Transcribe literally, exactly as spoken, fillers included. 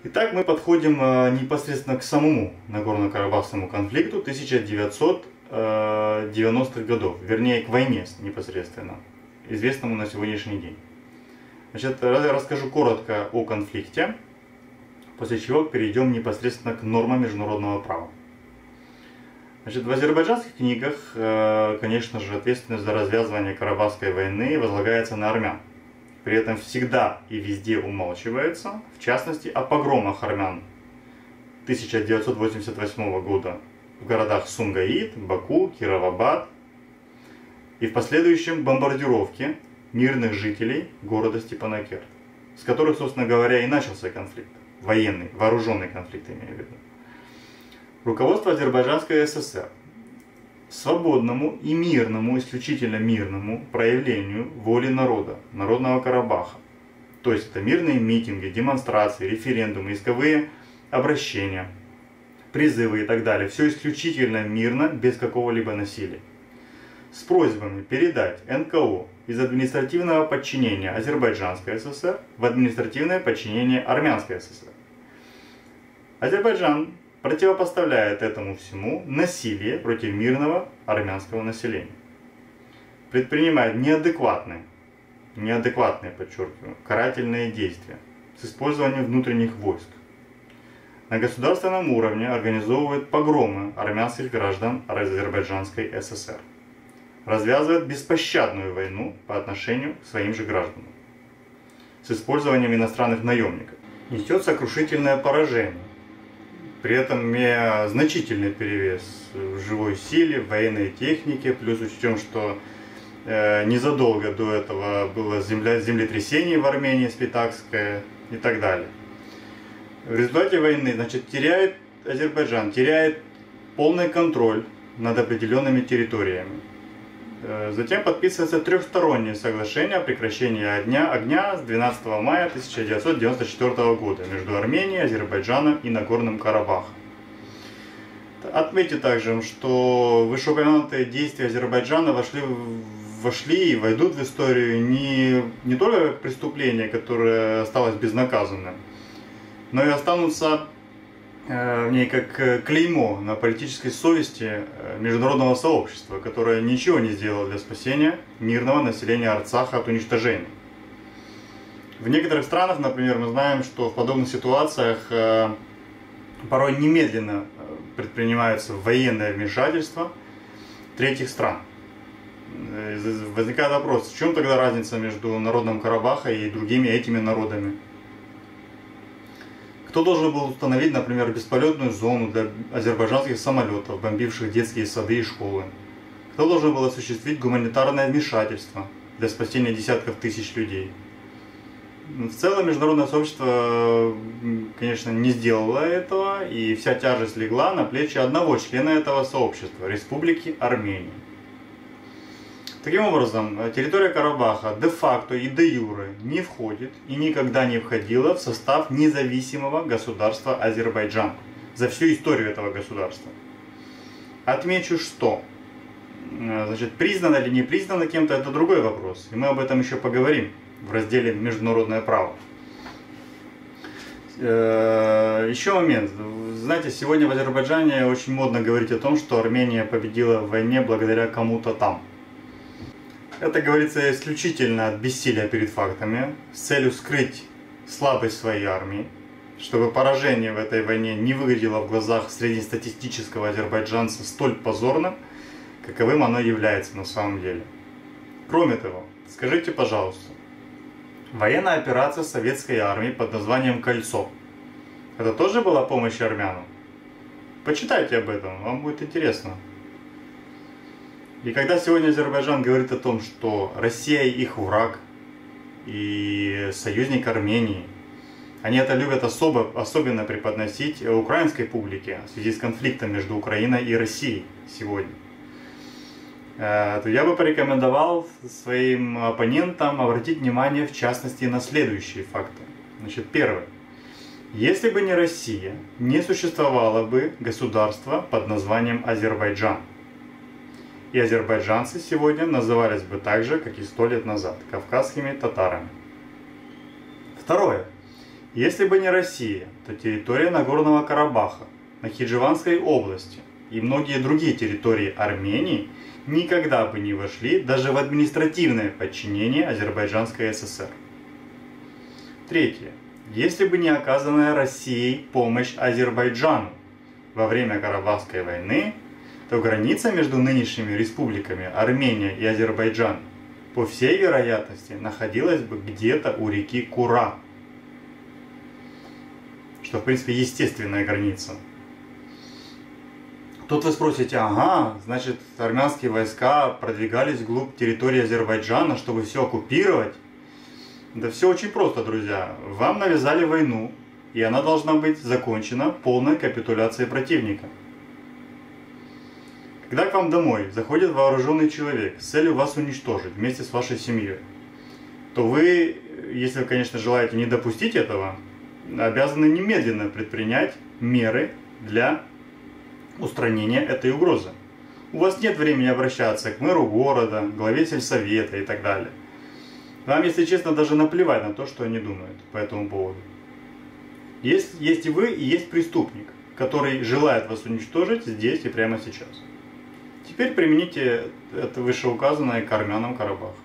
Итак, мы подходим непосредственно к самому Нагорно-Карабахскому конфликту тысяча девятьсот девяностых годов, вернее к войне непосредственно, известному на сегодняшний день. Значит, расскажу коротко о конфликте, после чего перейдем непосредственно к нормам международного права. Значит, в азербайджанских книгах, конечно же, ответственность за развязывание Карабахской войны возлагается на армян. При этом всегда и везде умалчивается, в частности, о погромах армян тысяча девятьсот восемьдесят восьмого года в городах Сумгаит, Баку, Кировабад и в последующем бомбардировке мирных жителей города Степанакерт, с которых, собственно говоря, и начался конфликт, военный, вооруженный конфликт, имею в виду. Руководство Азербайджанской ССР свободному и мирному, исключительно мирному проявлению воли народа, Народного Карабаха. То есть это мирные митинги, демонстрации, референдумы, исковые обращения, призывы и так далее. Все исключительно мирно, без какого-либо насилия. С просьбами передать эн ка о из административного подчинения Азербайджанской ССР в административное подчинение Армянской ССР. Азербайджан противопоставляет этому всему насилие против мирного армянского населения. Предпринимает неадекватные, неадекватные, подчеркиваю, карательные действия с использованием внутренних войск. На государственном уровне организовывает погромы армянских граждан Азербайджанской ССР. Развязывает беспощадную войну по отношению к своим же гражданам с использованием иностранных наемников. Несет сокрушительное поражение. При этом имея значительный перевес в живой силе, в военной технике, плюс учтем, что э, незадолго до этого было земля, землетрясение в Армении, Спитакское и так далее. В результате войны, значит, теряет Азербайджан, теряет полный контроль над определенными территориями. Э, затем подписывается трехстороннее соглашение о прекращении огня, огня с двенадцатого мая тысяча девятьсот девяносто четвёртого года между Арменией, Азербайджаном и Нагорным Карабахом. Отметьте также, что вышеупомянутые действия Азербайджана вошли, вошли и войдут в историю не, не только как преступление, которое осталось безнаказанным, но и останутся в ней как клеймо на политической совести международного сообщества, которое ничего не сделало для спасения мирного населения Арцаха от уничтожения. В некоторых странах, например, мы знаем, что в подобных ситуациях порой немедленно предпринимаются военное вмешательство третьих стран. Возникает вопрос, в чем тогда разница между народом Карабаха и другими этими народами? Кто должен был установить, например, бесполетную зону для азербайджанских самолетов, бомбивших детские сады и школы? Кто должен был осуществить гуманитарное вмешательство для спасения десятков тысяч людей? В целом международное сообщество, конечно, не сделало этого, и вся тяжесть легла на плечи одного члена этого сообщества – Республики Армения. Таким образом, территория Карабаха де-факто и де-юре не входит и никогда не входила в состав независимого государства Азербайджан за всю историю этого государства. Отмечу, что значит, признано или не признано кем-то – это другой вопрос, и мы об этом еще поговорим в разделе «Международное право». Еще момент. Знаете, сегодня в Азербайджане очень модно говорить о том, что Армения победила в войне благодаря кому-то там. Это говорится исключительно от бессилия перед фактами, с целью скрыть слабость своей армии, чтобы поражение в этой войне не выглядело в глазах среднестатистического азербайджанца столь позорным, каковым оно является на самом деле. Кроме того, скажите, пожалуйста, военная операция советской армии под названием «Кольцо» – это тоже была помощь армянам? Почитайте об этом, вам будет интересно. И когда сегодня Азербайджан говорит о том, что Россия их враг и союзник Армении, они это любят особо, особенно преподносить украинской публике в связи с конфликтом между Украиной и Россией сегодня, то я бы порекомендовал своим оппонентам обратить внимание в частности на следующие факты. Значит, первое. Если бы не Россия, не существовало бы государства под названием Азербайджан. И азербайджанцы сегодня назывались бы так же, как и сто лет назад, кавказскими татарами. Второе. Если бы не Россия, то территория Нагорного Карабаха, Нахичеванской области и многие другие территории Армении никогда бы не вошли даже в административное подчинение Азербайджанской ССР. Третье. Если бы не оказанная Россией помощь Азербайджану во время Карабахской войны, то граница между нынешними республиками Армения и Азербайджан по всей вероятности находилась бы где-то у реки Кура, что в принципе естественная граница. Тут вы спросите, ага, значит армянские войска продвигались вглубь территории Азербайджана, чтобы все оккупировать? Да все очень просто, друзья. Вам навязали войну, и она должна быть закончена полной капитуляцией противника. Когда к вам домой заходит вооруженный человек с целью вас уничтожить вместе с вашей семьей, то вы, если вы, конечно, желаете не допустить этого, обязаны немедленно предпринять меры для устранения этой угрозы. У вас нет времени обращаться к мэру города, главе сельсовета и так далее. Вам, если честно, даже наплевать на то, что они думают по этому поводу. Есть, есть и вы, и есть преступник, который желает вас уничтожить здесь и прямо сейчас. Теперь примените это вышеуказанное к армянам Карабаха.